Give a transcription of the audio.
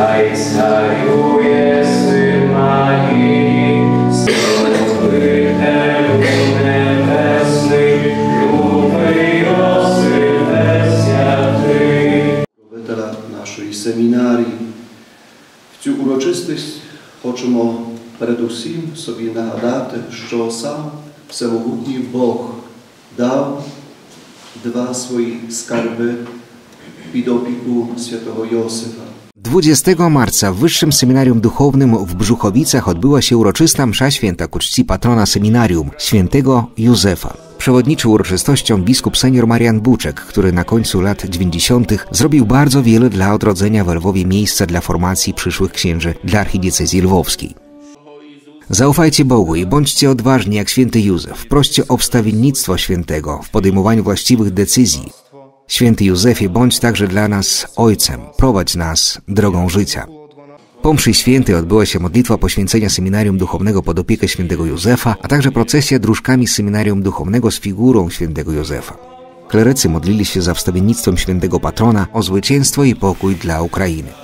Ojca juje Syn Marii, Zdobytel nebesny, Luby Josy святий. Ветера нашої семінарії. В цю урочистість хочемо передусім собі нагадати, що сам Всемогутній Бог дав два свої скарби pід опіку святого Józefa. 20 marca w Wyższym Seminarium Duchownym w Brzuchowicach odbyła się uroczysta msza święta ku czci patrona seminarium, świętego Józefa. Przewodniczył uroczystością biskup senior Marian Buczek, który na końcu lat 90. zrobił bardzo wiele dla odrodzenia w Lwowie miejsca dla formacji przyszłych księży dla archidiecezji lwowskiej. Zaufajcie Bogu i bądźcie odważni jak święty Józef. Proście o wstawiennictwo świętego w podejmowaniu właściwych decyzji. Święty Józefie, bądź także dla nas Ojcem, prowadź nas drogą życia. Po mszy świętej odbyła się modlitwa poświęcenia Seminarium Duchownego pod opiekę świętego Józefa, a także procesja dróżkami Seminarium Duchownego z figurą świętego Józefa. Klerycy modlili się za wstawiennictwem świętego patrona o zwycięstwo i pokój dla Ukrainy.